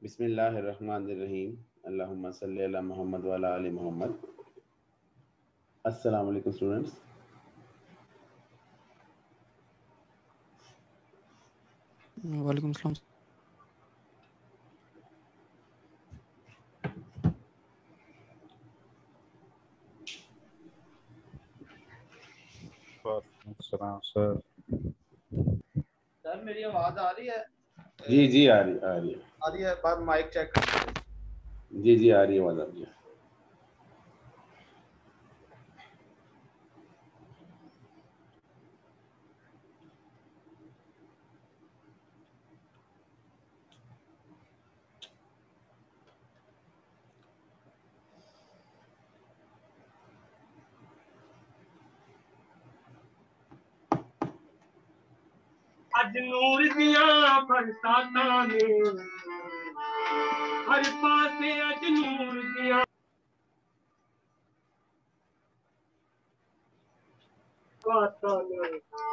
बिस्मिल्लाहिर्रहमानिर्रहीम। अल्लाहुम्मा सल्ली अला मुहम्मद व अला आलि मुहम्मद। अस्सलाम वालेकुम स्टूडेंट्स। वालेकुम सलाम। सर सर मेरी आवाज आ रही है? जी आ रही है। बात माइक चेक कर। जी आ रही है, आवाज़ आ रही है। अज नूर दियां बरसातां ने हर पासे अज नूर दियां बरसातां ने।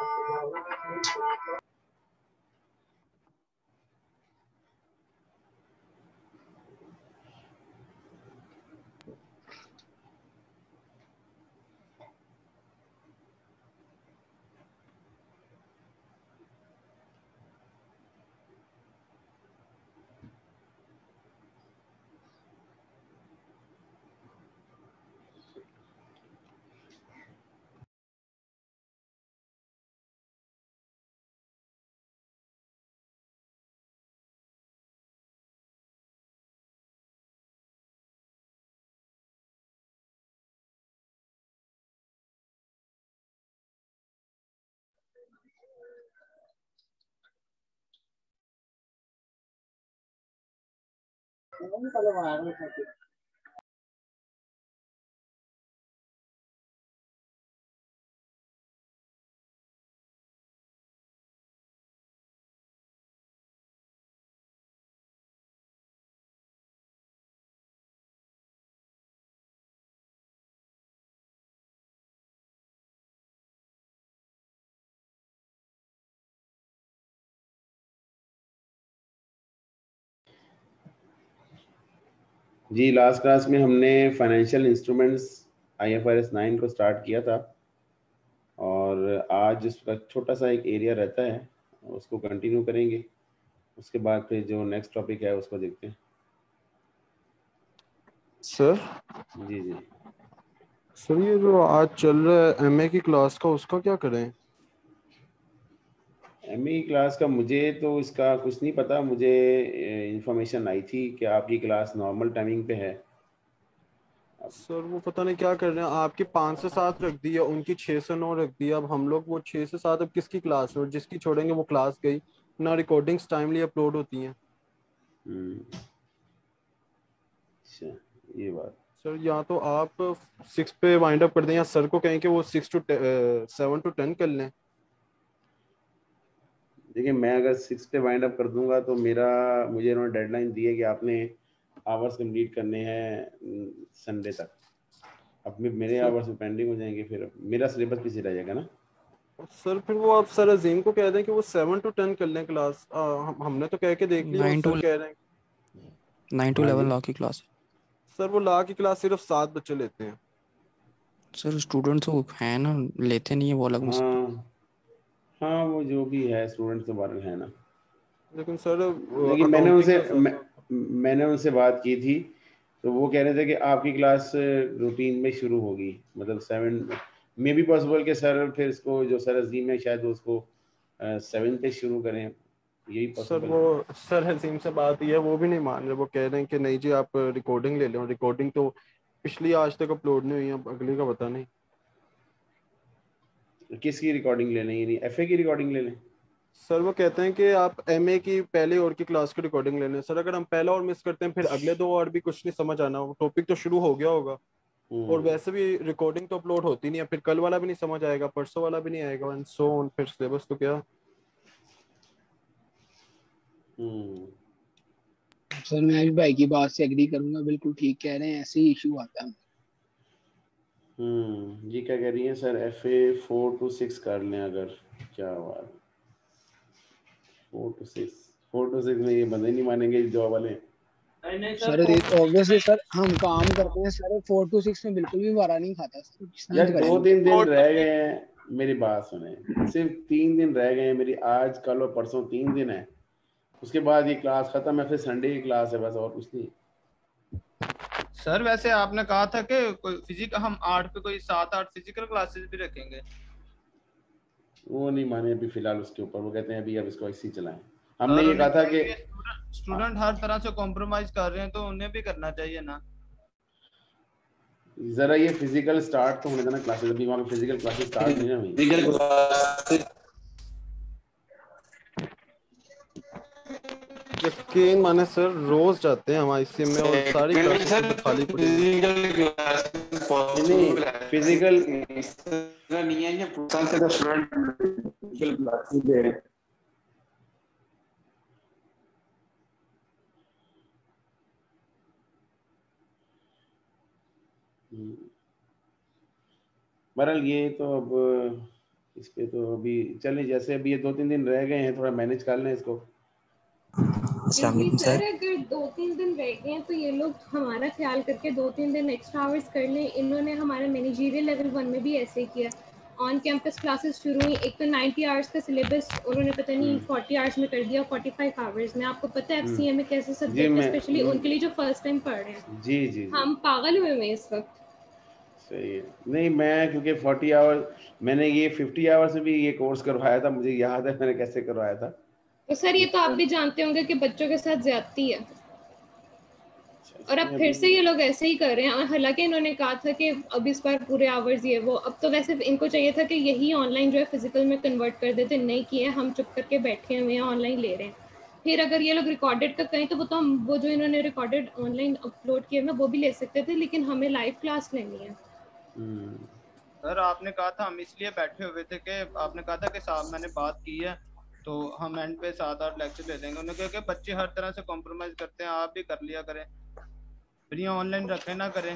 जी, लास्ट क्लास में हमने फाइनेंशियल इंस्ट्रूमेंट्स IFRS 9 को स्टार्ट किया था और आज उसका छोटा सा एक एरिया रहता है, उसको कंटिन्यू करेंगे। उसके बाद फिर जो नेक्स्ट टॉपिक है उसको देखते हैं। सर जी सर ये जो आज चल रहा है MA की क्लास का, उसका क्या करें? MA क्लास का मुझे तो इसका कुछ नहीं पता। मुझे इंफॉर्मेशन आई थी कि आपकी क्लास नॉर्मल टाइमिंग पे है। सर वो पता नहीं क्या कर रहे हैं, आपकी 5 से 7 रख दी है, उनकी 6 से 9 रख दी है। अब हम लोग वो 6 से 7 अब किसकी क्लास है? और जिसकी छोड़ेंगे वो क्लास गई ना, रिकॉर्डिंग्स टाइमली अपलोड होती हैं। अच्छा, ये बात। सर या तो आप 6 पे वाइंड अप कर दें या सर को कहें कि वो 7 to 10 कर लें। देखिए, मैं अगर 6 पे वाइंड अप कर दूंगा तो मुझे इन्होंने डेडलाइन दी है कि आपने आवर्स कंप्लीट करने हैं संडे तक। अब मेरे सर आवर्स पेंडिंग हो जाएंगे, फिर मेरा सिलेबस पीछे रह जाएगा ना। सर फिर वो आप सर अजीम को कह दें कि वो 7 to 10 कर लें क्लास। हमने तो कह के देख लिया, वो 9 सर to कह रहे हैं। 9 to हाँ 11 जी। लॉ की क्लास। सर वो ला की क्लास सिर्फ 7 बच्चे लेते हैं। सर स्टूडेंट्स तो है ना, लेते नहीं है वो अलग मसला। हाँ, वो जो भी है स्टूडेंट्स तो बाहर है ना। लेकिन सर लेकिन अकाउंटिंग का सर मैंने उनसे बात की थी, तो वो कह रहे थे कि आपकी क्लास रूटीन में शुरू होगी, मतलब 7 मे बी पॉसिबल कि सर फिर इसको जो सर अजीम है शायद वो उसको 7 पे शुरू करें। यही सर पॉसिबल वो है। सर हसीम से बात ये है, वो भी नहीं मान रहे। वो कह रहे हैं कि नहीं जी आप रिकॉर्डिंग ले लो। रिकॉर्डिंग तो पिछली आज तक अपलोड नहीं हुई, अब अगली का पता नहीं। किसकी रिकॉर्डिंग ले लें? यानी FA की रिकॉर्डिंग ले लें? सर वो कहते हैं कि आप MA की पहले और की क्लास की रिकॉर्डिंग ले लें। सर अगर हम पहला और मिस करते हैं फिर अगले 2 और भी कुछ नहीं समझ आना, वो टॉपिक तो शुरू हो गया होगा। और हम्म वैसे भी रिकॉर्डिंग तो अपलोड होती नहीं है, फिर कल वाला भी नहीं समझ आएगा, परसों वाला भी नहीं आएगा, एंड सो ऑन। फिर सिलेबस तो क्या। हम्म सर मैं भी भाई की बात से एग्री करूंगा, बिल्कुल ठीक कह रहे हैं, ऐसे ही इशू आता है। ये क्या कह रही हैं सर? FA 4 to 6 कर लें अगर? क्या बात, 4 to 6 में ये बंदे नहीं मानेंगे जॉब वाले। नहीं नहीं सर सर, ऑब्वियसली सर हम काम करते हैं सर, 4 to 6 में बिल्कुल भी हमारा नहीं खाता सर, कितना यार भी दो करेंगे। तीन दिन फोर टू रह गए हैं, मेरी बात सुने। सिर्फ 3 दिन रह गए हैं मेरी, आज कल और परसों 3 दिन है, उसके बाद ये क्लास खत्म है, फिर संडे की क्लास है बस, और कुछ नहीं। सर वैसे आपने कहा था कि कोई फिजिक हम 8 पे कोई 7-8 फिजिकल क्लासेस भी रखेंगे। वो नहीं माने अभी फिलहाल उसके ऊपर, वो कहते हैं अभी अब इसको ऐसे ही चलाएं। सर हमने ये उन्हें कहा था कि स्टूडेंट हर तरह से कॉम्प्रोमाइज कर रहे हैं तो उन्हें भी करना चाहिए ना। जरा ये फिजिकल स्टार्ट तो होने देना क्लासेस, अभी वहाँ पे फिजिकल क्लासेस स्टार्ट नहीं ना हुई। फिजिकल क्लासेस यकीन माने सर रोज जाते हैं हम आईसीएम में और सारी क्लासेस सर तो खाली पड़ी हैं। फिजिकल क्लासेस पॉसिबल है, फिजिकल इस तरह नहीं है कि साल से स्टूडेंट फिजिकल क्लासेस दे रहे हैं। बहरहाल ये तो अब इस पे तो अभी चले, जैसे अभी ये 2-3 दिन रह गए हैं, थोड़ा मैनेज कर लें इसको। क्योंकि सर अगर 2-3 दिन रह गए हैं तो ये लोग हमारा ख्याल करके 2-3 दिन एक्स्ट्रा आवर्स कर लें। इन्होंने हमारा मैनेजरियल लेवल 1 में भी ऐसे ही किया। ऑन कैंपस क्लासेस शुरू हुई, एक तो 90 आवर्स का सिलेबस उन्होंने पता नहीं 40 आवर्स में कर दिया, 45 आवर्स में। आपको पता है एफसीए में कैसे जी सब्जेक्ट है, मैं स्पेशली उनके लिए जो फर्स्ट टाइम पढ़ रहे हैं। जी जी जी हम पागल हुए हैं इस वक्त। सही है। नहीं मैं क्योंकि 40 आवर्स, मैंने ये 50 आवर्स में भी ये कोर्स करवाया था, मुझे याद है मैंने कैसे करवाया था। तो सर ये तो आप भी जानते होंगे कि बच्चों के साथ ज्यादती है, और अब फिर से ये लोग ऐसे ही कर रहे हैं। और हालांकि इन्होंने कहा था कि अब इस बार पूरे आवर्स ये वो, अब तो वैसे इनको चाहिए था कि यही ऑनलाइन जो है फिजिकल में कन्वर्ट कर देते, नहीं किए, हम चुप करके बैठे हुए हैं ऑनलाइन ले रहे हैं। फिर अगर ये लोग रिकॉर्डेड का कहें तो वो तो हम वो जो इन्होंने रिकॉर्डेड ऑनलाइन अपलोड किए हैं वो भी ले सकते थे, लेकिन हमें लाइव क्लास लेनी है। सर आपने कहा था, हम इसलिए बैठे हुए थे कि आपने कहा था कि साहब मैंने बात की है तो हम एंड पे 7-8 लेक्चर ले लेंगे। उन्होंने कहा कि बच्चे हर तरह से कॉम्प्रोमाइज करते हैं, आप भी कर लिया करें, फिर ये ऑनलाइन रखे ना करें।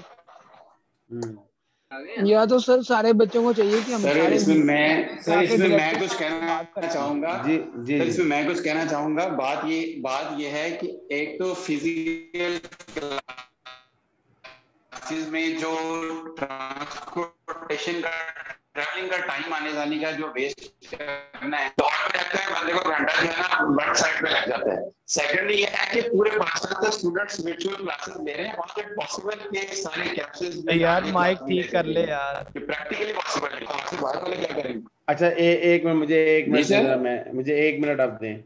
या तो सर सारे बच्चों को चाहिए कि हम सर सारे इसमें मैं डायरेक्ट कुछ कहना चाहूंगा। जी जी सर इसमें मैं कुछ कहना चाहूंगा। बात ये है कि एक तो फिजिकल क्लासेस में जो ट्रांसपोर्टेशन का, ट्रैवलिंग का टाइम आने जाने का जो वेस्ट करना है, तो लगता है बंदे को घंटा जो है ना वन साइड पे लग जाता है। सेकेंडली ये है कि पूरे 5 साल तक स्टूडेंट्स वर्चुअल क्लासेस ले रहे हैं, वहाँ पे पॉसिबल के सारे कैंपसेस में यार माइक ठीक कर ले यार, प्रैक्टिकली पॉसिबल है। आपसे बाहर वाले क्या करेंगे? अच्छा एक मिनट, मुझे एक मिनट जी सर। मुझे 1 मिनट आप दें।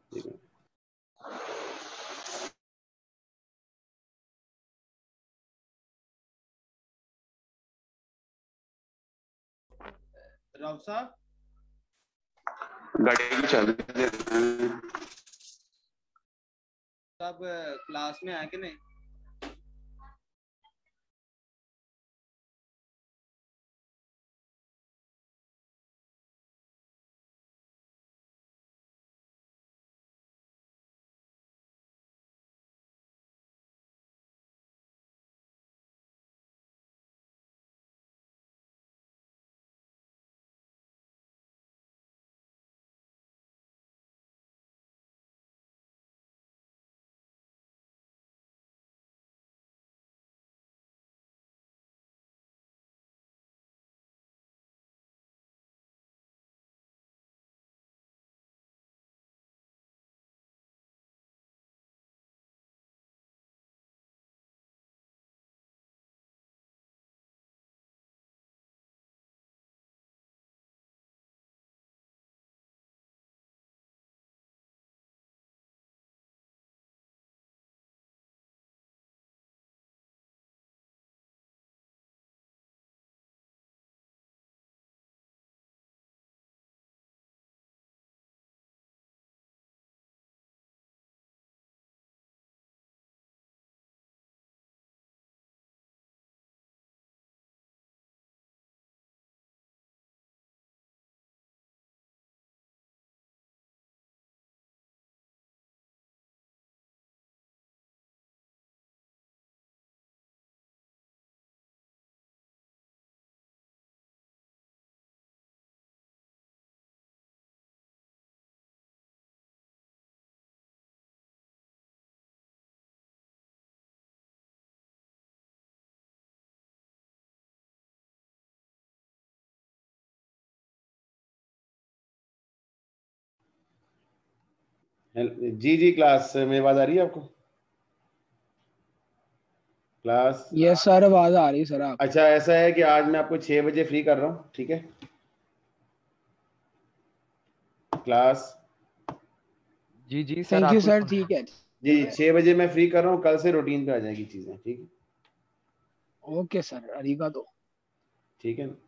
राव साहब गाड़ी चल रही है। साहब क्लास में आए कि नहीं? जी क्लास में आवाज आ रही है आपको? क्लास यस सर, आवाज आ रही है सर आप। अच्छा, ऐसा है कि आज मैं आपको 6 बजे फ्री कर रहा हूँ, ठीक है? क्लास जी सर, थैंक यू आपको सर, ठीक है जी 6 बजे मैं फ्री कर रहा हूँ, कल से रूटीन पे आ जाएगी चीजें, ठीक है? ओके सर, अरिगातो। ठीक है ना?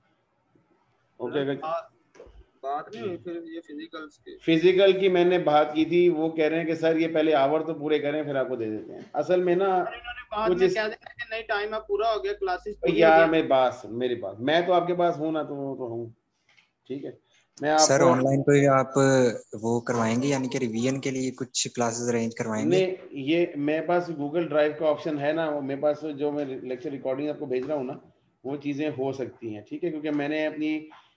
ओके। अगर बात नहीं हुई फिर ये फिजिकल्स की? फिजिकल की मैंने बात की थी, वो कह रहे हैं कि सर ये पहले आवर तो पूरे करें फिर आपको दे देते हैं। असल में ना बाद में कह देंगे कि नहीं टाइम अब पूरा हो गया, क्लासेस पूरी हो यार गई। मेरी बात मैं तो आपके पास हूँ ना, तो हूँ, ठीक है? मैं आपको सर ऑनलाइन कोई आप वो करवाएंगे, यानी कि रिवीजन के लिए कुछ क्लासेस अरेंज करवाएंगे? नहीं, ये मेरे पास गूगल ड्राइव का ऑप्शन है ना, वो मेरे पास जो मैं लेक्चर रिकॉर्डिंग आपको भेज रहा हूँ ना, वो चीज़ें हो सकती हैं, ठीक है? क्योंकि मैंने अपनी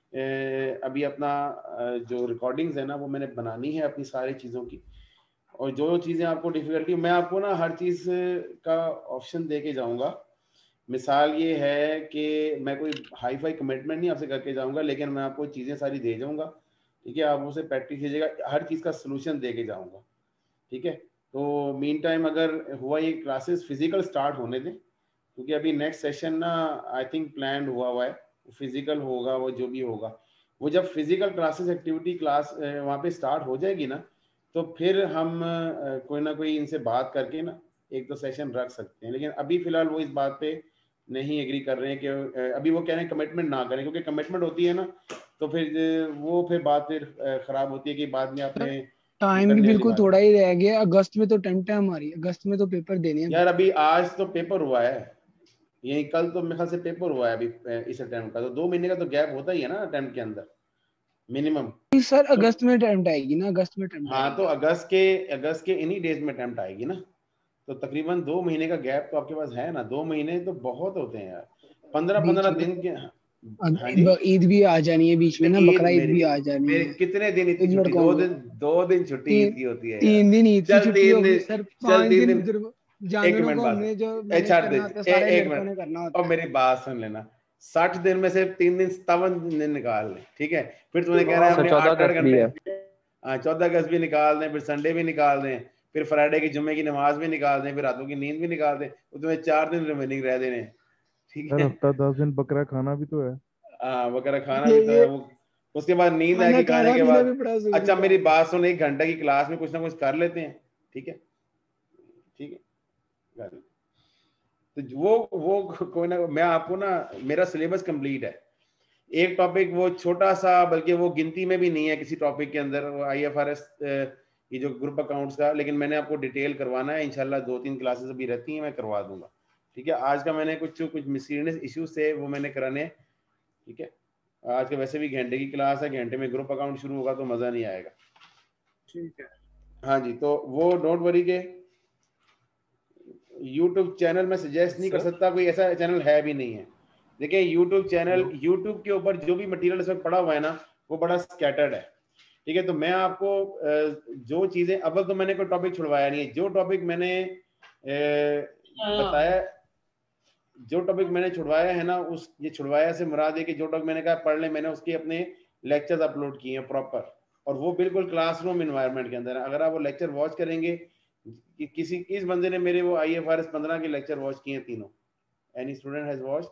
अभी अपना जो रिकॉर्डिंग्स है ना, वो मैंने बनानी है अपनी सारी चीज़ों की, और जो चीज़ें आपको डिफ़िकल्टी, मैं आपको ना हर चीज़ का ऑप्शन दे के जाऊँगा। मिसाल ये है कि मैं कोई हाई फाई कमिटमेंट नहीं आपसे करके जाऊँगा, लेकिन मैं आपको चीज़ें सारी दे जाऊँगा, ठीक है? आप उसे प्रैक्टिस कीजिएगा, हर चीज़ का सोल्यूशन दे के जाऊँगा, ठीक है? तो मीन टाइम अगर हुआ ये क्लासेस फिजिकल स्टार्ट होने दें, क्योंकि अभी नेक्स्ट सेशन ना आई थिंक प्लान हुआ है, फिजिकल होगा, वो जो भी होगा, वो जब फिजिकल क्लासेस एक्टिविटी क्लास वहाँ पे स्टार्ट हो जाएगी ना, तो फिर हम कोई ना कोई इनसे बात करके ना एक दो सेशन रख सकते हैं। लेकिन अभी फिलहाल वो इस बात पे नहीं एग्री कर रहे हैं कि अभी वो कह रहे हैं कमिटमेंट ना करें, क्योंकि कमिटमेंट होती है ना तो फिर वो फिर बात फिर खराब होती है कि बाद में आपने टाइम भी करने वाली बिल्कुल बात थोड़ा ही रह गया, अगस्त में तो अटेम्प्ट है हमारी, अगस्त में तो पेपर देने हैं। यार अभी आज तो पेपर हुआ है, यही कल तो मेरे ख्याल से पेपर हुआ है अभी इस अटेम्प्ट का, तो 2 महीने का तो गैप होता ही है ना अटेम्प्ट के अंदर मिनिमम। सर तो अगस्त में अटेम्प्ट आएगी ना, अगस्त में अटेम्प्ट हाँ, तो आएगी। अगस्त के इन्हीं डेज में अटेम्प्ट आएगी ना, तो तकरीबन 2 महीने का गैप तो आपके पास है ना। 2 महीने तो बहुत होते हैं यार, 15 बीच दिन के। हाँ जी, में ईद भी आ जानी है बीच में ना, ईद बकरा ईद मेरी भी आ जानी मेरे है। कितने दिन इतनी इन छुट्टी? लड़कों को 2 दिन छुट्टी ईद की होती है यार। 3 दिन ईद की चल छुट्टी 3 होगी दिन, सर, चल 5 3 दिन दिन, उधर एक जानवरों मिनट को बात, हमने जो मैनेज छाड़ दे, करना होता है सारे एक लड़कों मिनट, ने करना और होता है। मेरी बात सुन लेना। 60 दिन में से 3 दिन 57 दिन निकाल ले, ठीक है? फिर तूने कहना है हमने 8 घंटे, हाँ 14 अगस्त भी निकाल दें, फिर संडे भी निकाल दें, फिर फ्राइडे की जुम्मे की नमाज भी निकाल दें, फिर रातों की नींद भी निकाल दें, तो तुम्हें 4 दिन रिमेनिंग रह देने, ठीक है? हफ्ता 10 दिन बकरा खाना भी तो है। हाँ, बकरा खाना ये भी तो है वो, उसके बाद नींद आएगी खाने खाना के पीना बाद। भी बड़ा जरूरी अच्छा है। मेरी बात सुन, 1 घंटे की क्लास में कुछ ना कुछ कर लेते हैं, ठीक है? ठीक है, तो वो कोई ना, मैं आपको ना, मेरा सिलेबस कंप्लीट है, एक टॉपिक वो छोटा सा, बल्कि वो गिनती में भी नहीं है किसी टॉपिक के अंदर, IFRS ये जो ग्रुप अकाउंट्स का, लेकिन मैंने आपको डिटेल करवाना है इंशाल्लाह। 2-3 क्लासेस अभी रहती हैं, मैं करवा दूंगा, ठीक है? आज का मैंने कुछ मिसलीनियस इश्यूज थे वो मैंने कराने हैं, ठीक है? आज का वैसे भी घंटे की क्लास है, घंटे में ग्रुप अकाउंट शुरू होगा तो मज़ा नहीं आएगा, ठीक है? हाँ जी, तो वो डोंट वरी के यूट्यूब चैनल में सजेस्ट नहीं कर सकता, कोई ऐसा चैनल है भी नहीं है। देखिए यूट्यूब चैनल, यूट्यूब के ऊपर जो भी मटेरियल इस वक्त पड़ा हुआ है ना, वो बड़ा स्कैटर्ड है, ठीक है? तो मैं आपको जो चीज़ें, अव्वल तो मैंने कोई टॉपिक छुड़वाया नहीं है, जो टॉपिक मैंने बताया, जो टॉपिक मैंने छुड़वाया है ना, उस ये छुड़वाया से मुराद है कि जो टॉपिक मैंने कहा पढ़ ले, मैंने उसके अपने लेक्चर्स अपलोड किए हैं प्रॉपर, और वो बिल्कुल क्लासरूम इन्वायरमेंट के अंदर है। अगर आप वो लेक्चर वॉच करेंगे, किस बंदे ने मेरे वो IFRS 15 के लेक्चर वॉच किए हैं तीनों? Any student has watched?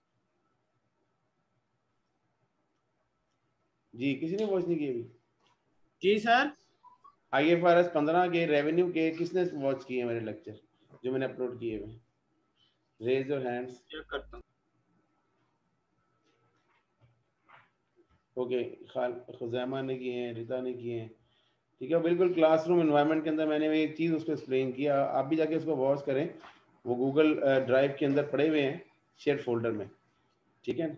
जी, किसी ने वॉच नहीं किए अभी? जी सर, IFRS 15 के रेवेन्यू के किसने वॉच किए मेरे लेक्चर जो मैंने अपलोड किए हुए? Raise your hands. चेक करता हूँ। ओके, खुजैमा ने किए हैं, रिता ने किए हैं, ठीक है? बिल्कुल क्लासरूम एनवायरनमेंट के अंदर मैंने एक चीज़ उसको एक्सप्लेन किया, आप भी जाके उसको वॉच करें, वो गूगल ड्राइव के अंदर पड़े हुए हैं शेयर फोल्डर में, ठीक है?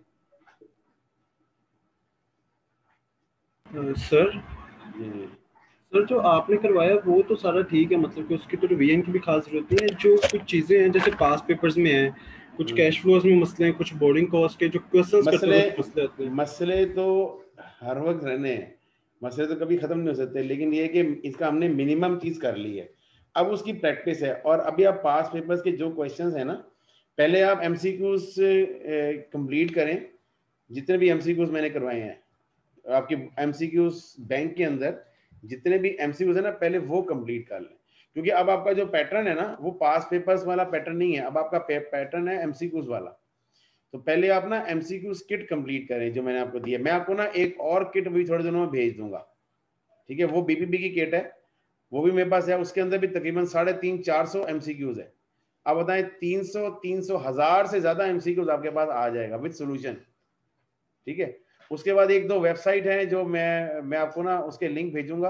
सर जी सर जो आपने करवाया वो तो सारा ठीक है, मतलब कि उसकी तो रिवीजन की भी खास जरूरत नहीं है। जो कुछ चीज़ें हैं जैसे पास पेपर्स में है, कुछ कैश फ्लोज में मसले हैं, कुछ बोर्डिंग कॉस्ट के जो क्वेश्चंस करते हैं मसले आते हैं। मसले तो हर वक्त रहने हैं, मसले तो कभी ख़त्म नहीं हो सकते, लेकिन ये कि इसका हमने मिनिमम चीज़ कर ली है, अब उसकी प्रैक्टिस है। और अभी आप पास पेपर्स के जो क्वेश्चंस हैं ना, पहले आप MCQs कंप्लीट करें, जितने भी MCQs मैंने करवाए हैं आपके MCQs बैंक के अंदर, जितने भी एमसीक्यूज है ना पहले वो कंप्लीट कर लें, क्योंकि अब आपका जो पैटर्न है ना वो पास पेपर्स वाला पैटर्न नहीं है, अब आपका पैटर्न है एमसीक्यूज वाला। तो पहले आप ना एमसीक्यूज किट कंप्लीट करें जो मैंने आपको दिया। मैं आपको ना एक और किट भी थोड़े दिनों में भेज दूंगा, ठीक है, वो बीपीपी की किट है, वो भी मेरे पास है, उसके अंदर भी तकरीबन 350-400 एमसीक्यूज है। आप बताएं 300-1000 से ज्यादा एमसीक्यूज आपके पास आ जाएगा विद सॉल्यूशन, ठीक है। उसके बाद एक दो वेबसाइट है जो मैं आपको ना उसके लिंक भेजूंगा,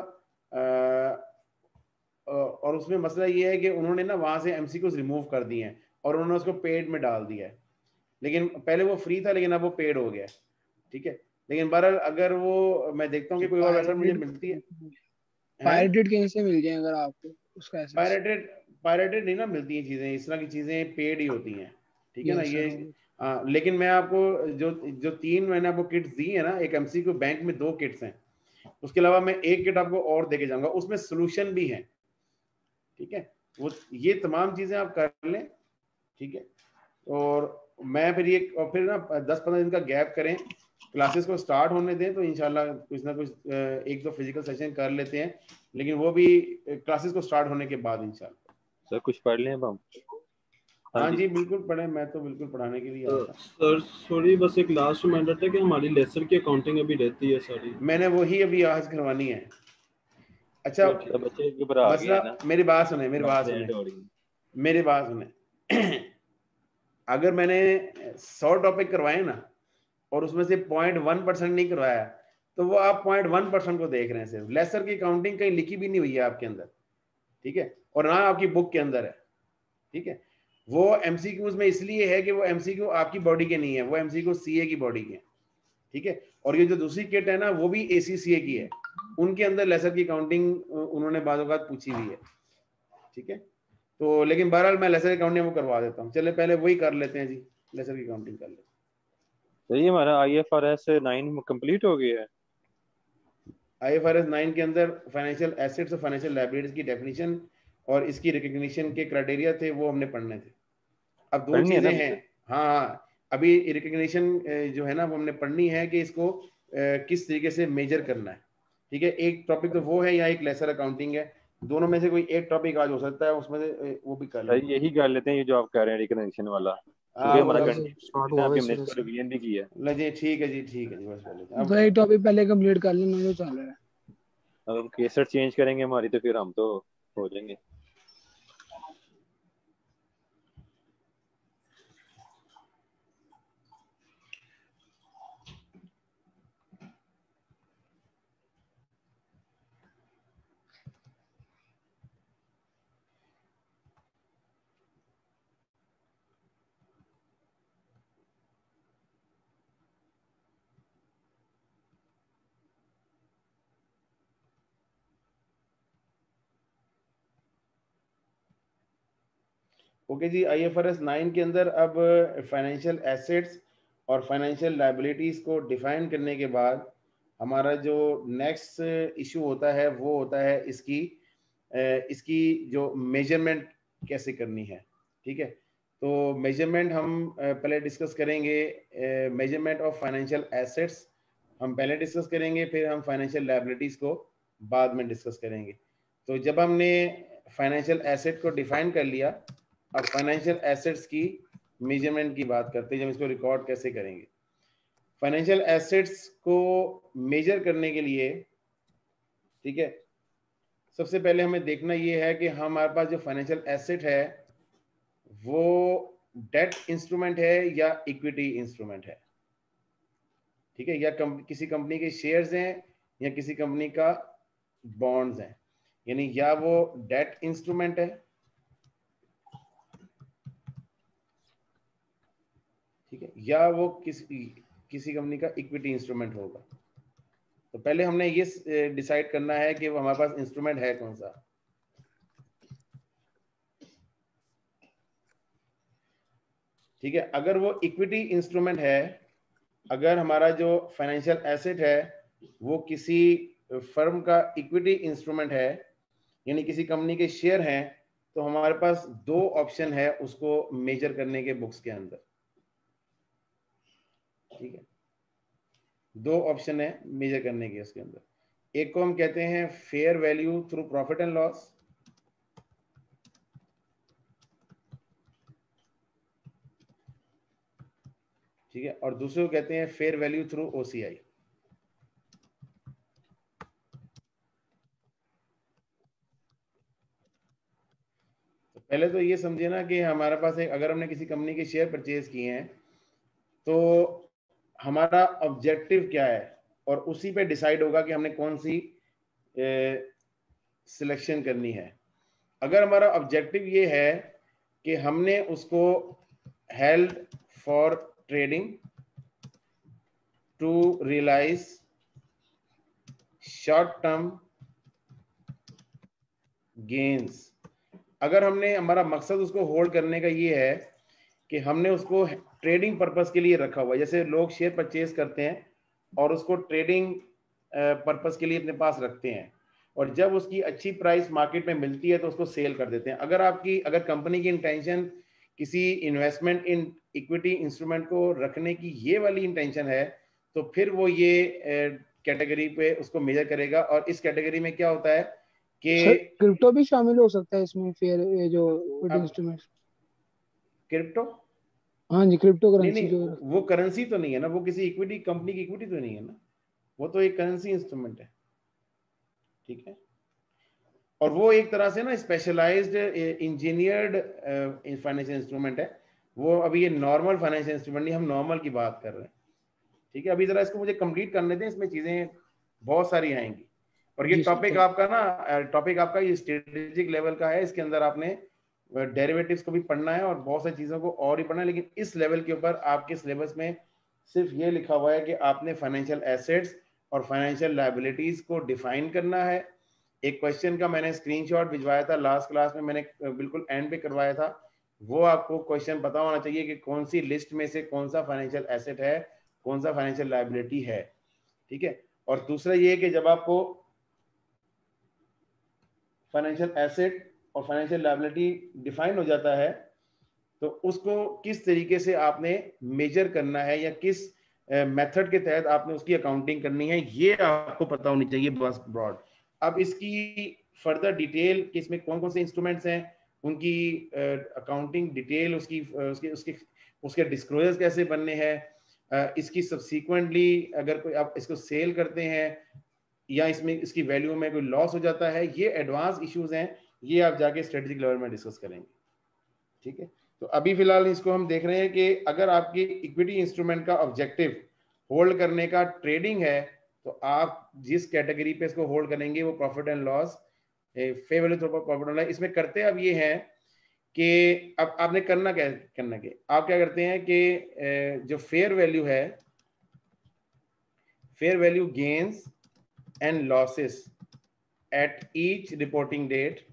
और उसमें मसला ये है कि उन्होंने ना वहां से एमसीक्यूज रिमूव कर दिए हैं और उन्होंने उसको पेड में डाल दिया है, लेकिन पहले वो फ्री था लेकिन अब वो पेड हो गया है, ठीक है। लेकिन बहरहाल अगर वो मैं देखता हूँ कि कोई और वेबसाइट मुझे मिलती है। पायरेटेड कहीं से मिल जाए अगर आपको उसका ऐसा। पायरेटेड नहीं ना मिलती हैं चीजें, इस तरह की चीजें पेड ही होती हैं, ठीक है ना ये। लेकिन मैं आपको जो 3 मैंने आपको किट्स दी है ना, एक एमसीक्यू बैंक में 2 किट्स हैं, उसके अलावा मैं एक किट आपको और देके जाऊंगा, उसमें सोल्यूशन भी है, ठीक है। वो ये तमाम चीजें आप कर लें, ठीक है। और मैं फिर ना 10-15 दिन का गैप करें, क्लासेस को स्टार्ट होने दें, तो इंशाल्लाह कुछ ना कुछ 1-2 फिजिकल सेशन कर लेते हैं, लेकिन वो भी क्लासेस को स्टार्ट होने के बाद इंशाल्लाह। सर कुछ पढ़ लें अब हम? हाँ जी बिल्कुल पढ़ें, मैं तो बिल्कुल पढ़ाने के लिए आया था। सर सॉरी, बस एक लास्ट रिमाइंडर था कि हमारी लेसर की अकाउंटिंग अभी रहती है सारी, मैंने वही अभी आज करवानी है। अच्छा बच्चे घबरा गए मसला, ना, मेरी बात सुने मेरी बात सुने अगर मैंने 100 टॉपिक करवाए ना और उसमें से 0.1% नहीं करवाया, तो वो आप 0.1% को देख रहे हैं सिर्फ। लेसर की अकाउंटिंग कहीं लिखी भी नहीं हुई है आपके अंदर, ठीक है, और ना आपकी बुक के अंदर है, ठीक है। वो एमसीक्यूज में इसलिए है कि वो एमसीक्यू आपकी बॉडी के नहीं है, वो एमसीक्यू सीए की बॉडी के हैं, ठीक है। और ये जो दूसरी किट है ना वो भी एसीसीए की है, उनके अंदर लेसर की अकाउंटिंग उन्होंने बाज़-औक़ात पूछी हुई है, ठीक है। तो लेकिन बहरहाल मैं लेसर की अकाउंटिंग वो करवा देता हूँ। चले पहले वही कर लेते हैं जी, लेसर की अकाउंटिंग कर लेते हैं। तो ये हमारा IFRS 9 कंप्लीट हो गया है। IFRS 9 के अंदर फाइनेंशियल एसेट्स और फाइनेंशियल लायबिलिटीज की डेफिनेशन और इसकी रिकॉग्निशन के क्राइटेरिया थे, वो हमने पढ़ने थे। अब 2 चीजें हैं, हाँ अभी रिकॉग्निशन जो है ना वो हमने पढ़नी है कि इसको किस तरीके से मेजर करना है, ठीक है। एक टॉपिक तो वो है या एक लेसर अकाउंटिंग है, दोनों में से कोई एक टॉपिक आज हो सकता है, उसमें से वो भी कर लेंगे। यही कर लेते हैं ये जो आप कह रहे हैं रिकॉग्निशन वाला, क्योंकि हमारा रिवीजन भी किया है। जी ठीक है जी, ठीक है जी, बस पहले वही टॉपिक पहले कंप्लीट कर लेना जो चल रहा है। अब हम केसर चेंज करेंगे हमारी, तो फिर हम तो हो जाएंगे। ओके जी, IFRS 9 के अंदर अब फाइनेंशियल एसेट्स और फाइनेंशियल लायबिलिटीज को डिफाइन करने के बाद हमारा जो नेक्स्ट इशू होता है वो होता है इसकी जो मेजरमेंट कैसे करनी है, ठीक है। तो मेजरमेंट हम पहले डिस्कस करेंगे, मेजरमेंट ऑफ फाइनेंशियल एसेट्स हम पहले डिस्कस करेंगे, फिर हम फाइनेंशियल लायबिलिटीज को बाद में डिस्कस करेंगे। तो जब हमने फाइनेंशियल एसेट को डिफाइन कर लिया, अब फाइनेंशियल एसेट्स की मेजरमेंट की बात करते हैं, जब इसको रिकॉर्ड कैसे करेंगे। फाइनेंशियल एसेट्स को मेजर करने के लिए, ठीक है, सबसे पहले हमें देखना ये है कि हमारे पास जो फाइनेंशियल एसेट है वो डेट इंस्ट्रूमेंट है या इक्विटी इंस्ट्रूमेंट है, ठीक है, या किसी कंपनी के शेयर्स हैं या किसी कंपनी का बॉन्ड्स हैं, यानी या वो डेट इंस्ट्रूमेंट है, ठीक है, या वो किसी कंपनी का इक्विटी इंस्ट्रूमेंट होगा। तो पहले हमने ये डिसाइड करना है कि वो हमारे पास इंस्ट्रूमेंट है कौन सा, ठीक है। अगर वो इक्विटी इंस्ट्रूमेंट है, अगर हमारा जो फाइनेंशियल एसेट है वो किसी फर्म का इक्विटी इंस्ट्रूमेंट है, यानी किसी कंपनी के शेयर हैं, तो हमारे पास 2 ऑप्शन है उसको मेजर करने के बुक्स के अंदर, ठीक है। 2 ऑप्शन है मेजर करने के उसके अंदर। एक को हम कहते हैं fair value through profit and loss, ठीक है, और दूसरे को कहते हैं फेयर वैल्यू थ्रू ओसीआई। तो पहले तो ये समझिए ना कि हमारे पास एक, अगर हमने किसी कंपनी के शेयर परचेज किए हैं तो हमारा ऑब्जेक्टिव क्या है, और उसी पे डिसाइड होगा कि हमने कौन सी सिलेक्शन करनी है। अगर हमारा ऑब्जेक्टिव ये है कि हमने उसको held for trading to realise short term gains, अगर हमने, हमारा मकसद उसको होल्ड करने का ये है कि हमने उसको ट्रेडिंग पर्पस के लिए रखा हुआ है, जैसे लोग शेयर परचेज करते हैं और उसको ट्रेडिंग पर्पस के लिए अपने पास रखते हैं, और जब उसकी अच्छी प्राइस मार्केट में मिलती है तो उसको सेल कर देते हैं। अगर कंपनी की इंटेंशन किसी इन्वेस्टमेंट इन इक्विटी इंस्ट्रूमेंट को रखने की ये वाली इंटेंशन है, तो फिर वो ये कैटेगरी पे उसको मेजर करेगा। और इस कैटेगरी में क्या होता है कि क्रिप्टो भी शामिल हो सकता है इसमें, फेयर ये जो इंस्ट्रूमेंट क्रिप्टो, हाँ जी, क्रिप्टो करेंसी नहीं, जो वो करेंसी तो नहीं है ना, वो किसी इक्विटी कंपनी की इक्विटी तो नहीं है ना, वो तो एक करेंसी इंस्ट्रूमेंट है, ठीक है। और वो एक तरह से ना स्पेशलाइज्ड इंजीनियर्ड फाइनेंशियल इंस्ट्रूमेंट है, वो अभी ये नॉर्मल फाइनेंशियल इंस्ट्रूमेंट नहीं, हम नॉर्मल की बात कर रहे हैं, ठीक है। अभी जरा इसको मुझे कंप्लीट करने दें, इसमें चीजें बहुत सारी आएंगी। और ये टॉपिक आपका ना, टॉपिक आपका ये स्ट्रेटेजिक लेवल का है, इसके अंदर आपने डेरिवेटिव्स को भी पढ़ना है और बहुत सारी चीजों को और भी पढ़ना है, लेकिन इस लेवल के ऊपर आपके सिलेबस में सिर्फ ये लिखा हुआ है कि आपने फाइनेंशियल एसेट्स और फाइनेंशियल लायबिलिटीज को डिफाइन करना है। एक क्वेश्चन का मैंने स्क्रीनशॉट भिजवाया था लास्ट क्लास में, मैंने बिल्कुल एंड पे करवाया था, वो आपको क्वेश्चन पता होना चाहिए कि कौन सी लिस्ट में से कौन सा फाइनेंशियल एसेट है, कौन सा फाइनेंशियल लायबिलिटी है, ठीक है। और दूसरा ये कि जब आपको फाइनेंशियल एसेट और फाइनेंशियल लायबिलिटी डिफाइन हो जाता है तो उसको किस तरीके से आपने मेजर करना है या किस मेथड के तहत आपने उसकी अकाउंटिंग करनी है, ये आपको पता होनी चाहिए बस ब्रॉड। अब इसकी फर्दर डिटेल कि इसमें कौन कौन से इंस्ट्रूमेंट्स हैं, उनकी अकाउंटिंग डिटेल, उसकी उसके उसके उसके डिस्क्लोजर कैसे बनने हैं, इसकी सब्सिक्वेंटली अगर कोई आप इसको सेल करते हैं या इसमें इसकी वैल्यू में कोई लॉस हो जाता है, ये एडवांस इश्यूज हैं, ये आप जाके स्ट्रेटेजिक लेवल में डिस्कस करेंगे, ठीक है। तो अभी फिलहाल इसको हम देख रहे हैं कि अगर आपकी इक्विटी इंस्ट्रूमेंट का ऑब्जेक्टिव होल्ड करने का ट्रेडिंग है तो आप जिस कैटेगरी पे इसको होल्ड करेंगे वो profit and loss, fair value through profit and loss. इसमें करते अब ये हैं कि अब आपने करना क्या, आप क्या करते हैं कि जो फेयर वैल्यू है, fair value gains and losses at each reporting date,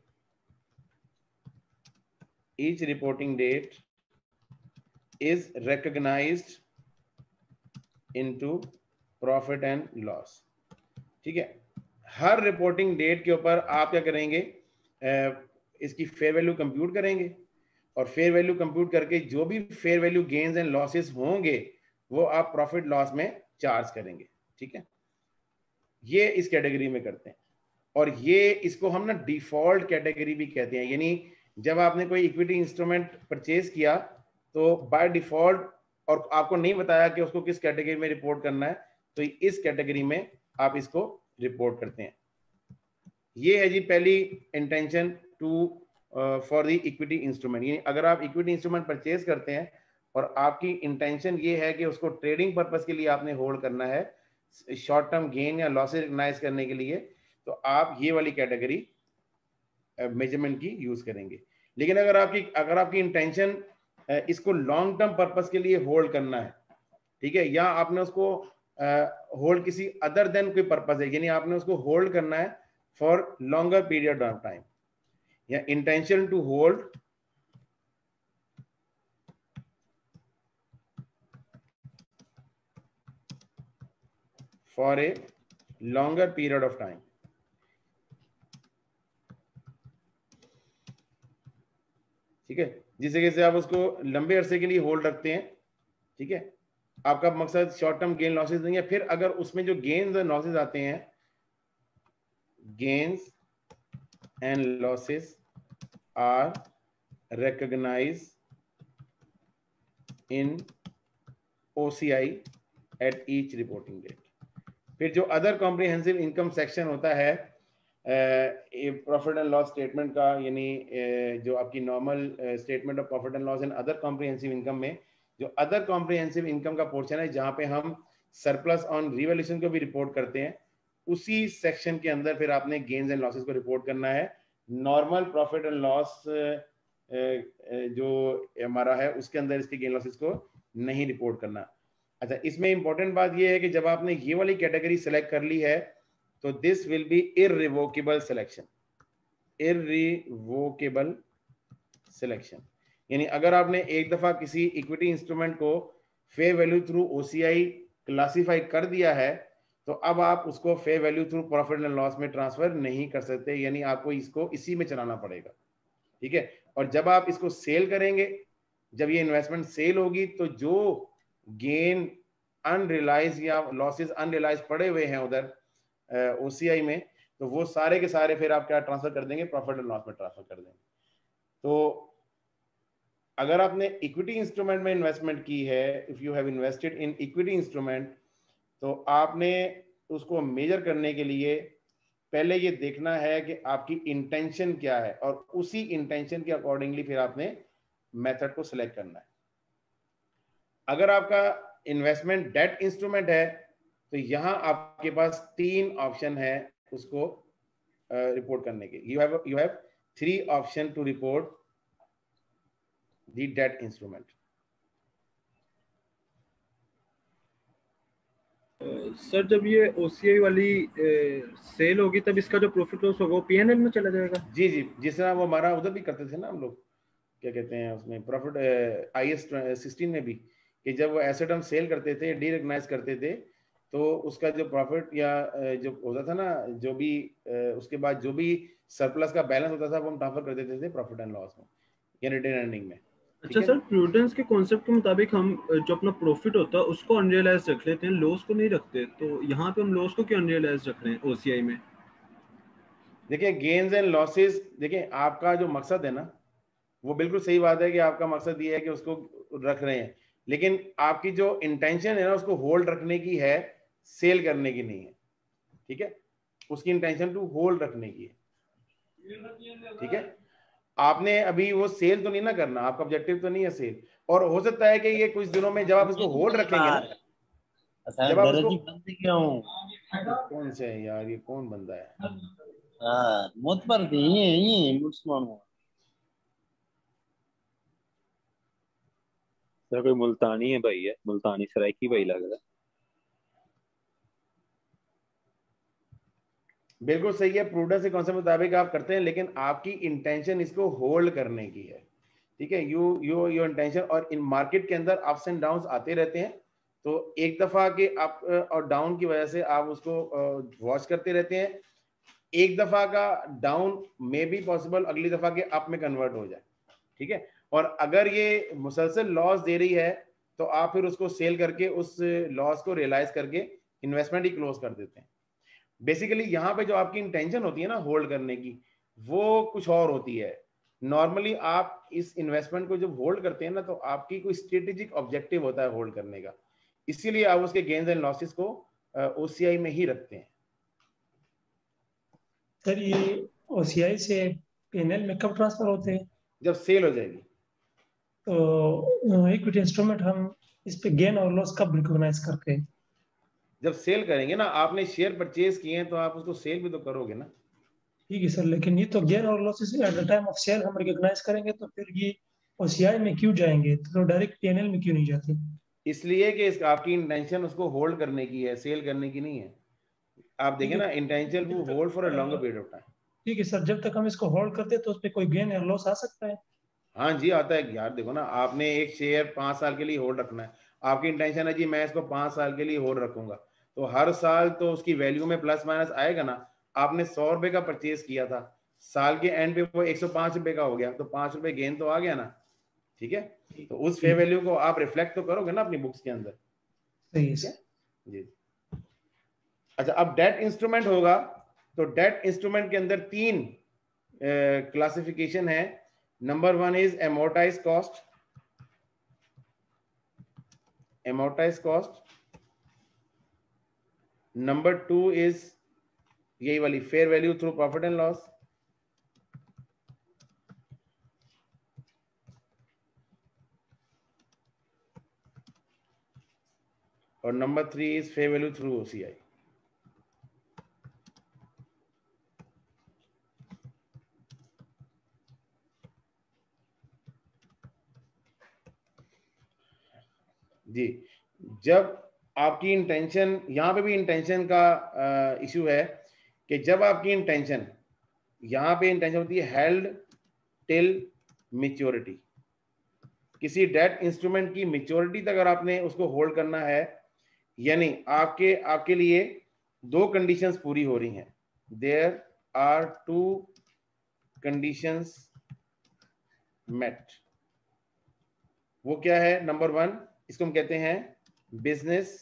each reporting date is recognized into profit and loss, ठीक है। हर रिपोर्टिंग डेट के ऊपर आप क्या करेंगे, इसकी फेयर वैल्यू कंप्यूट करेंगे और फेयर वैल्यू कंप्यूट करके जो भी fair value gains and losses होंगे वो आप प्रॉफिट लॉस में चार्ज करेंगे, ठीक है। ये इस कैटेगरी में करते हैं और ये इसको हम ना डिफॉल्ट कैटेगरी भी कहते हैं, यानी जब आपने कोई इक्विटी इंस्ट्रूमेंट परचेज किया तो बाय डिफॉल्ट, और आपको नहीं बताया कि उसको किस कैटेगरी में रिपोर्ट करना है, तो इस कैटेगरी में आप इसको रिपोर्ट करते हैं। ये है जी पहली intention to for the equity instrument, यानी अगर आप इक्विटी इंस्ट्रूमेंट परचेज करते हैं और आपकी इंटेंशन ये है कि उसको ट्रेडिंग पर्पस के लिए आपने होल्ड करना है, शॉर्ट टर्म गेन या लॉसेस रिकग्नाइज करने के लिए, तो आप ये वाली कैटेगरी मेजरमेंट की यूज करेंगे। लेकिन अगर आपकी इंटेंशन इसको लॉन्ग टर्म पर्पस के लिए होल्ड करना है, ठीक है, या आपने उसको होल्ड किसी अदर देन कोई पर्पस है, यानी आपने उसको होल्ड करना है for longer period of time, या intention to hold for a longer period of time, ठीक है, जिस जगह से आप उसको लंबे अरसे के लिए होल्ड रखते हैं, ठीक है, आपका मकसद शॉर्ट टर्म गेन लॉसेस नहीं है। फिर अगर उसमें जो गेन्स और लॉसेस आते हैं gains and losses are recognized in OCI at each reporting date. फिर जो अदर कॉम्प्रिहेंसिव इनकम सेक्शन होता है प्रॉफिट एंड लॉस स्टेटमेंट का, यानी जो आपकी normal statement of profit and loss and other comprehensive income में जो अदर कॉम्प्रिहेंसिव इनकम का पोर्शन है जहां पे हम सरप्लस ऑन रिवैल्यूएशन को भी रिपोर्ट करते हैं, उसी सेक्शन के अंदर फिर आपने गेन्स एंड लॉसेस को रिपोर्ट करना है। नॉर्मल प्रॉफिट एंड लॉस जो हमारा है उसके अंदर इसके गेन लॉसेस को नहीं रिपोर्ट करना। अच्छा, इसमें इंपॉर्टेंट बात यह है कि जब आपने ये वाली कैटेगरी सेलेक्ट कर ली है तो this will be irrevocable selection, irrevocable selection, यानी अगर आपने एक दफा किसी इक्विटी इंस्ट्रूमेंट को fair value through OCI classify कर दिया है तो अब आप उसको fair value through profit and loss में ट्रांसफर नहीं कर सकते, यानी आपको इसको इसी में चलाना पड़ेगा। ठीक है, और जब आप इसको सेल करेंगे, जब ये इन्वेस्टमेंट सेल होगी तो जो गेन अनरियलाइज या लॉसेस अनरियलाइज पड़े हुए हैं उधर ओसीआई में, तो वो सारे के सारे फिर आप क्या ट्रांसफर कर देंगे, प्रॉफिट एंड लॉस में ट्रांसफर कर देंगे। तो अगर आपने इक्विटी इंस्ट्रूमेंट में इन्वेस्टमेंट की है, if you have invested in equity instrument, तो आपने उसको मेजर करने के लिए पहले ये देखना है कि आपकी इंटेंशन क्या है और उसी इंटेंशन के अकॉर्डिंगली फिर आपने मेथड को सिलेक्ट करना है। अगर आपका इन्वेस्टमेंट डेट इंस्ट्रूमेंट है तो यहां आपके पास 3 ऑप्शन है उसको रिपोर्ट करने के। You have 3 option to report the debt instrument. Sir जब ये ओसीआई वाली सेल होगी तब इसका जो प्रॉफिट लॉस होगा वो पीएनएल में चला जाएगा? जी जी, जिस तरह वो हमारा उधर भी करते थे ना हम लोग, क्या कहते हैं उसमें प्रॉफिट IAS 16 में भी, कि जब वो एसेट हम सेल करते थे, डीरिकग्नाइज करते थे, तो उसका जो प्रॉफिट या जो होता था ना, जो भी उसके बाद जो भी सरप्लस का बैलेंस होता था वो हम ट्रांसफर कर देते थे प्रॉफिट एंड लॉस में या रिटेन अर्निंग में। अच्छा सर, प्रूडेंस के कॉन्सेप्ट के मुताबिक हम जो अपना प्रॉफिट होता है उसको अनरियलाइज रख लेते हैं, लॉस को नहीं रखते, तो यहाँ पे हम लॉस को क्यों अनरियलाइज रख रहे हैं ओसीआई में? देखिए गेन्स एंड लॉसेस, देखिए आपका जो मकसद है ना वो बिल्कुल सही बात है कि आपका मकसद ये है कि उसको रख रहे हैं, लेकिन आपकी जो इंटेंशन है ना उसको होल्ड रखने की है, सेल करने की नहीं है। ठीक है, उसकी इंटेंशन टू होल्ड रखने की है। ठीक है, आपने अभी वो सेल तो नहीं ना करना, आपका ऑब्जेक्टिव तो नहीं है सेल, और हो सकता है कि ये कुछ दिनों में जब आप इसको होल्ड रखेंगे ना, जब आप इसको कौन से है यार, ये कौन बंदा है? सर कोई मुल्तानी है भाई, है मुल्तानी सराइकी भाई लग रहा है। बिल्कुल सही है, प्रूडेंस के कॉन्सेप्ट मुताबिक आप करते हैं, लेकिन आपकी इंटेंशन इसको होल्ड करने की है। ठीक है, योर इंटेंशन, और इन मार्केट के अंदर अप्स एंड डाउन्स आते रहते हैं, तो एक दफा के अप और डाउन की वजह से आप उसको वॉच करते रहते हैं। एक दफा का डाउन में भी पॉसिबल अगली दफा के अप में कन्वर्ट हो जाए। ठीक है, और अगर ये मुसलसल लॉस दे रही है तो आप फिर उसको सेल करके उस लॉस को रियलाइज करके इन्वेस्टमेंट ही क्लोज कर देते हैं। बेसिकली यहाँ पे जो आपकी इंटेंशन होती है ना होल्ड करने की, वो कुछ और होती है। नॉर्मली आप इस इन्वेस्टमेंट को जब होल्ड करते हैं ना तो आपकी कोई स्ट्रेटेजिक ऑब्जेक्टिव होता है होल्ड करने का, इसीलिए आप उसके गेन्स एंड लॉसेस को ओसीआई में ही रखते हैं। सर ये ओसीआई से पीएनएल में कब ट्रांसफर होते हैं? जब सेल हो जाएगी। तो इक्विटी इंस्ट्रूमेंट हम इस पे गेन और लॉस कब रिकॉग्नाइज करते हैं? जब सेल करेंगे ना, आपने शेयर परचेज किए हैं तो आप उसको सेल भी तो करोगे ना। ठीक है सर, लेकिन ये तो गेन और losses at the time of sale हम रिकॉग्नाइज करेंगे, तो फिर ये ओसीआई में क्यों जाएंगे, तो डायरेक्ट पीएनएल में क्यों नहीं जाते? इसलिए कि इस आपकी इंटेंशन उसको होल्ड करने की है, सेल करने की नहीं है। आप देखें ना, intention to hold for a longer period of time. ठीक है सर, जब तक हम इसको होल्ड करते हैं तो उस पे कोई गेन या लॉस आ सकता है? हाँ जी आता है यार। देखो ना, आपने एक शेयर 5 साल के लिए होल्ड रखना है, आपकी इंटेंशन है जी मैं इसको 5 साल के लिए होल्ड रखूंगा, तो हर साल तो उसकी वैल्यू में प्लस माइनस आएगा ना। आपने 100 रुपए का परचेज किया था, साल के एंड पे वो 105 रुपए का हो गया, तो 5 रुपए गेन तो आ गया ना। ठीक है, तो उस फेयर वैल्यू को आप रिफ्लेक्ट तो करोगे ना अपनी बुक्स के अंदर। सही है जी। अच्छा, अब डेट इंस्ट्रूमेंट होगा तो डेट इंस्ट्रूमेंट के अंदर 3 क्लासिफिकेशन है। Number 1 is amortized cost, number 2 is यही वाली fair value through profit and loss, और number 3 is fair value through OCI। जी, जब आपकी इंटेंशन, यहां पे भी इंटेंशन का इशू है कि जब आपकी इंटेंशन, यहां पे इंटेंशन होती है हेल्ड टिल मैच्योरिटी। किसी डेट इंस्ट्रूमेंट की मैच्योरिटी तक अगर आपने उसको होल्ड करना है, यानी आपके लिए 2 कंडीशंस पूरी हो रही हैं। There are 2 conditions met. वो क्या है? नंबर 1, इसको हम कहते हैं बिजनेस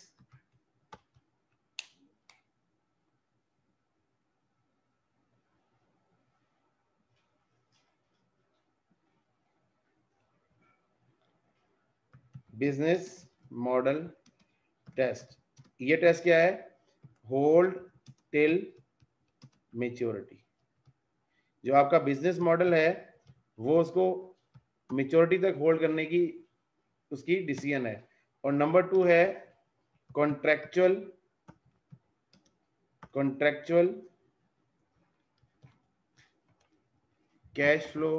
मॉडल टेस्ट। ये टेस्ट क्या है? Hold till maturity. जो आपका बिजनेस मॉडल है वो उसको मैच्योरिटी तक होल्ड करने की उसकी डिसीजन है। और नंबर 2 है कॉन्ट्रैक्चुअल कैश फ्लो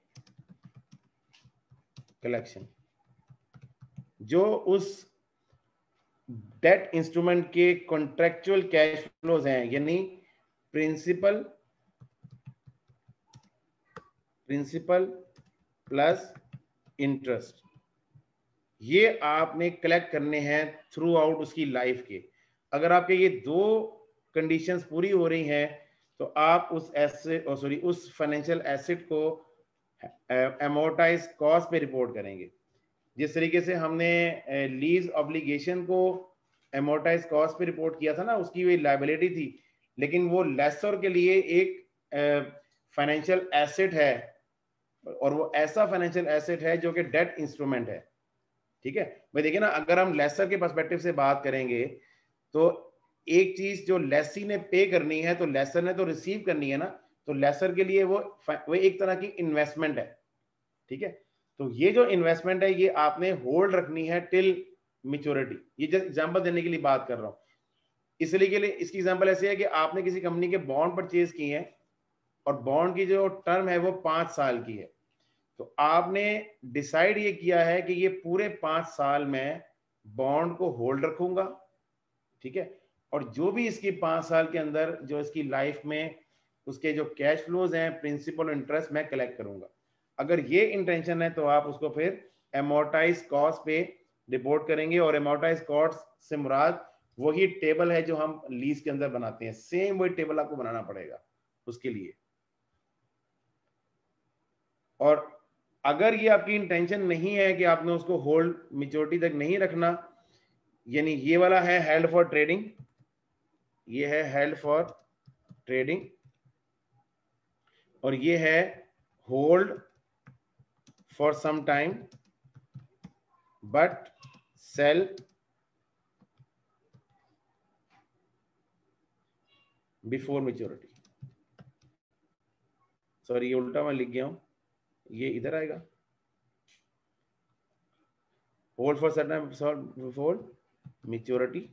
कलेक्शन। जो उस डेट इंस्ट्रूमेंट के कॉन्ट्रैक्चुअल कैश फ्लोज हैं, यानी प्रिंसिपल प्लस इंटरेस्ट, ये आपने कलेक्ट करने हैं थ्रू आउट उसकी लाइफ के। अगर आपके ये 2 कंडीशंस पूरी हो रही हैं तो आप उस फाइनेंशियल एसेट को amortized कॉस्ट पे रिपोर्ट करेंगे। जिस तरीके से हमने लीज ऑब्लिगेशन को amortized कॉस्ट पे रिपोर्ट किया था ना, उसकी वो लायबिलिटी थी, लेकिन वो लेसर के लिए एक फाइनेंशियल एसेट है, और वो ऐसा फाइनेंशियल एसेट है जो कि डेट इंस्ट्रूमेंट है। ठीक है भाई, देखिए ना, अगर हम लेसर के पर्सपेक्टिव से बात करेंगे तो एक चीज जो लेसी ने पे करनी है तो लेसर ने तो रिसीव करनी है ना, तो लेसर के लिए वो एक तरह की इन्वेस्टमेंट है। ठीक है, तो ये जो इन्वेस्टमेंट है ये आपने होल्ड रखनी है टिल मैच्योरिटी। ये जस्ट एग्जांपल देने के लिए बात कर रहा हूं। इसलिए के लिए इसकी एग्जांपल ऐसे है कि आपने किसी कंपनी के बॉन्ड परचेज किए हैं और बॉन्ड की जो टर्म है वो 5 साल की है, तो आपने डिसाइड ये किया है कि ये पूरे 5 साल में बॉन्ड को होल्ड रखूंगा। ठीक है, और जो भी इसकी 5 साल के अंदर जो इसकी लाइफ में उसके जो कैश फ्लोज हैं, प्रिंसिपल इंटरेस्ट मैं कलेक्ट करूंगा। अगर ये इंटेंशन है तो आप उसको फिर amortized कॉस्ट पे रिपोर्ट करेंगे। और amortized कॉस्ट से मुराद वही टेबल है जो हम लीज के अंदर बनाते हैं, सेम वही टेबल आपको बनाना पड़ेगा उसके लिए। और अगर ये आपकी इंटेंशन नहीं है कि आपने उसको होल्ड मैच्योरिटी तक नहीं रखना, यानी ये वाला है हेल्ड फॉर ट्रेडिंग, ये है हेल्ड फॉर ट्रेडिंग, और ये है hold for some time but sell before maturity. Sorry, ये उल्टा मैं लिख गया हूं, ये इधर आएगा, hold for certain before maturity,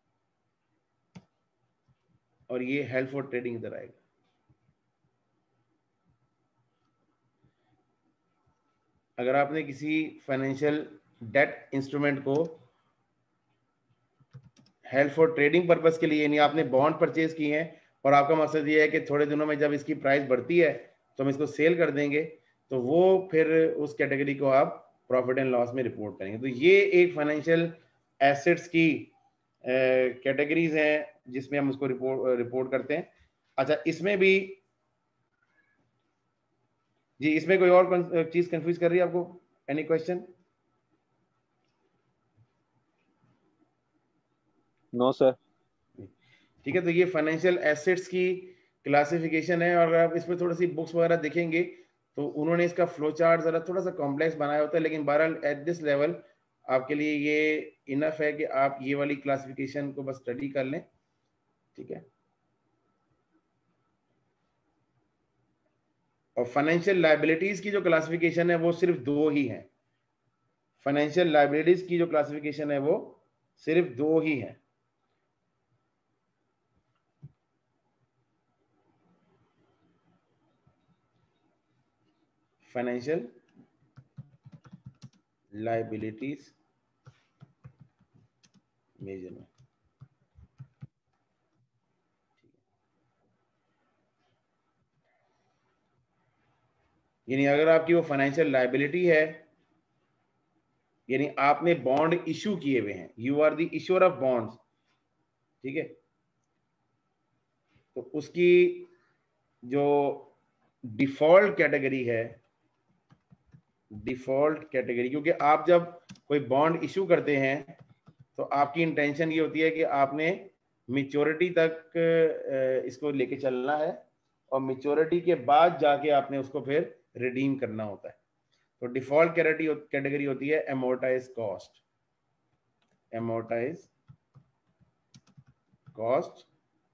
और ये हेल्ड फॉर ट्रेडिंग इधर आएगा। अगर आपने किसी फाइनेंशियल डेट इंस्ट्रूमेंट को हेल्ड फॉर ट्रेडिंग पर्पस के लिए, यानी आपने बॉन्ड परचेज किए हैं और आपका मकसद ये है कि थोड़े दिनों में जब इसकी प्राइस बढ़ती है तो हम इसको सेल कर देंगे, तो वो फिर उस कैटेगरी को आप प्रॉफिट एंड लॉस में रिपोर्ट करेंगे। तो ये एक फाइनेंशियल एसेट्स की कैटेगरीज हैं जिसमें हम उसको रिपोर्ट करते हैं। अच्छा, इसमें भी जी, इसमें कोई और चीज कंफ्यूज कर रही है आपको? Any question? No sir. ठीक है, तो ये फाइनेंशियल एसेट्स की क्लासिफिकेशन है, और आप इसमें थोड़ी सी बुक्स वगैरह देखेंगे तो उन्होंने इसका फ्लो चार्ट ज़रा थोड़ा सा कॉम्प्लेक्स बनाया होता है, लेकिन बहरहाल एट दिस लेवल आपके लिए ये इनफ है कि आप ये वाली क्लासिफिकेशन को बस स्टडी कर लें, ठीक है। और फाइनेंशियल लायबिलिटीज की जो क्लासिफिकेशन है वो सिर्फ दो ही है। फाइनेंशियल लायबिलिटीज की जो क्लासिफिकेशन है वो सिर्फ दो ही है। फाइनेंशियल लायबिलिटीज मेजरमेंट, यानी अगर आपकी वो फाइनेंशियल लायबिलिटी है, यानी आपने बॉन्ड इशू किए हुए हैं, you are the issuer of bonds, ठीक है, तो उसकी जो डिफॉल्ट कैटेगरी है, डिफॉल्ट कैटेगरी, क्योंकि आप जब कोई बॉन्ड इशू करते हैं तो आपकी इंटेंशन ये होती है कि आपने मैच्योरिटी तक इसको लेके चलना है, और मैच्योरिटी के बाद जाके आपने उसको फिर रिडीम करना होता है। तो डिफॉल्ट कैटेगरी होती है एमोर्टाइज कॉस्ट, एमोर्टाइज कॉस्ट।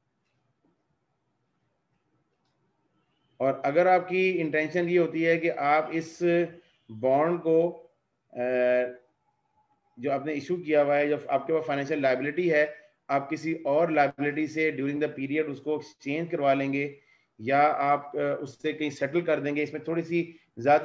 और अगर आपकी इंटेंशन ये होती है कि आप इस बॉन्ड को जो आपने इशू किया हुआ है, जो आपके पास फाइनेंशियल लायबिलिटी है, आप किसी और लायबिलिटी से ड्यूरिंग द पीरियड उसको एक्सचेंज करवा लेंगे या आप उससे कहीं सेटल कर देंगे, इसमें थोड़ी सी ज्यादा